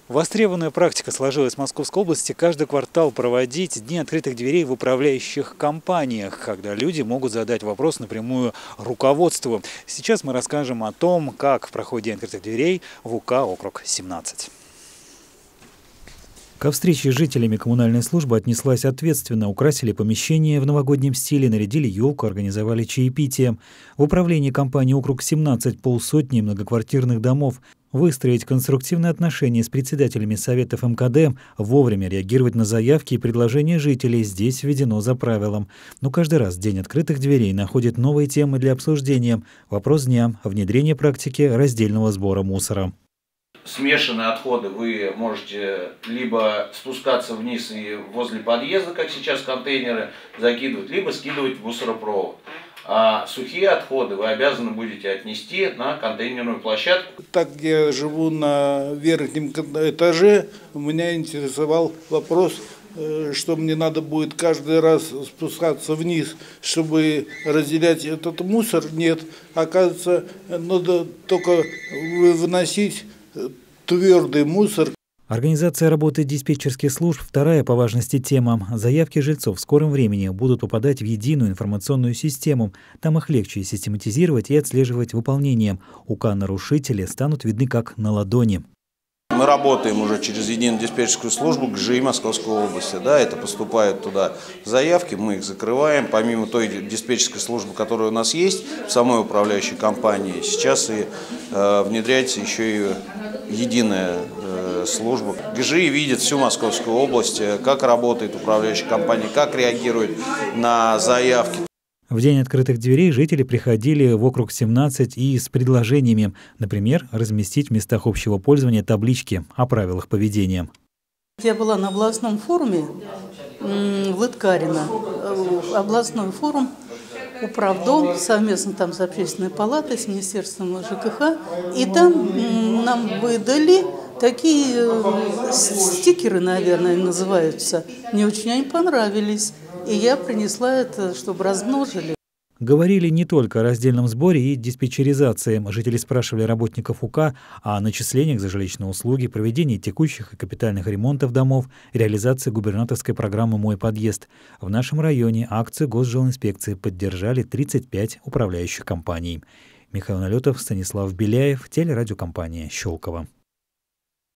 Востребованная практика сложилась в Московской области каждый квартал проводить дни открытых дверей в управляющих компаниях, когда люди могут задать вопрос напрямую руководству. Сейчас мы расскажем о том, как проходит день открытых дверей в УК округ 17. Ко встрече с жителями коммунальная служба отнеслась ответственно. Украсили помещение в новогоднем стиле, нарядили елку, организовали чаепитие. В управлении компании «Округ-17» полсотни многоквартирных домов. Выстроить конструктивные отношения с председателями советов МКД, вовремя реагировать на заявки и предложения жителей здесь введено за правилом. Но каждый раз День открытых дверей находит новые темы для обсуждения. Вопрос дня – внедрение практики раздельного сбора мусора. Смешанные отходы вы можете либо спускаться вниз и возле подъезда, как сейчас контейнеры, закидывать, либо скидывать в мусоропровод. А сухие отходы вы обязаны будете отнести на контейнерную площадку. Так как я живу на верхнем этаже, меня интересовал вопрос, что мне надо будет каждый раз спускаться вниз, чтобы разделять этот мусор. Нет, оказывается, надо только выносить твердый мусор. Организация работы диспетчерских служб – вторая по важности тема. Заявки жильцов в скором времени будут попадать в единую информационную систему. Там их легче систематизировать и отслеживать выполнение. УК-нарушители станут видны как на ладони. Мы работаем уже через единую диспетчерскую службу ГЖИ Московской области. Да, это поступают туда заявки, мы их закрываем. Помимо той диспетчерской службы, которая у нас есть в самой управляющей компании, сейчас и внедряется еще и единая служба. ГЖИ видит всю Московскую область, как работает управляющая компания, как реагирует на заявки. В день открытых дверей жители приходили в округ 17 и с предложениями, например, разместить в местах общего пользования таблички о правилах поведения. Я была на областном форуме в Лыткарино. Областной форум, Управдом, совместно там с общественной палатой, с Министерством ЖКХ. И там нам выдали такие стикеры, наверное, называются. Мне очень они понравились. И я принесла это, чтобы размножили. Говорили не только о раздельном сборе и диспетчеризации. Жители спрашивали работников УК о начислениях за жилищные услуги, проведении текущих и капитальных ремонтов домов, реализации губернаторской программы «Мой подъезд». В нашем районе акцию Госжилинспекции поддержали 35 управляющих компаний. Михаил Налетов, Станислав Беляев, телерадиокомпания «Щелково».